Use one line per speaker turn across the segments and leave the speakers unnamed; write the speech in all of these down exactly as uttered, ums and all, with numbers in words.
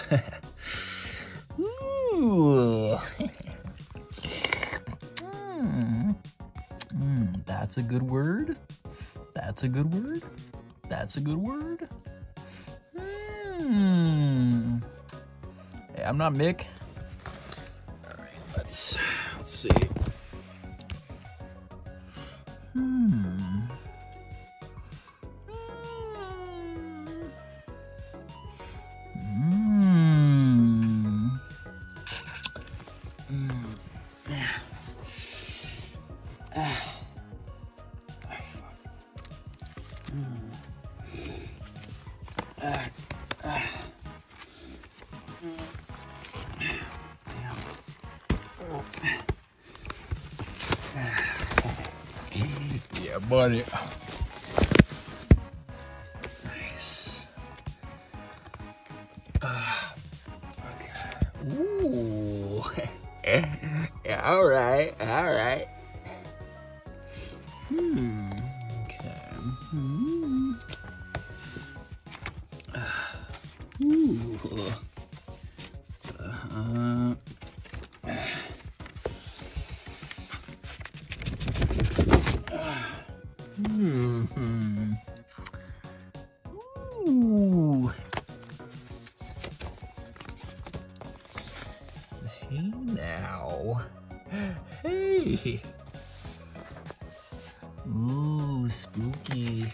Ooh. mm. Mm, that's a good word. That's a good word. That's a good word. Mm. Hey, I'm not Mick. All right, let's let's see. Hmm. Hmm. Hmm. Ah. Mm. Ah. Ah. Mm. Damn. Oh. Yeah, buddy. Nice. Uh, okay. Ooh. Yeah, all right, all right. Hmm. Okay. Hmm. Uh, ooh. Uh, Hmm. Ooh. Hey now. Hey. Ooh, spooky.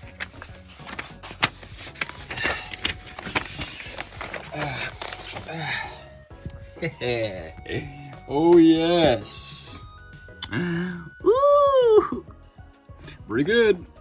Oh yes. Ooh. Pretty good.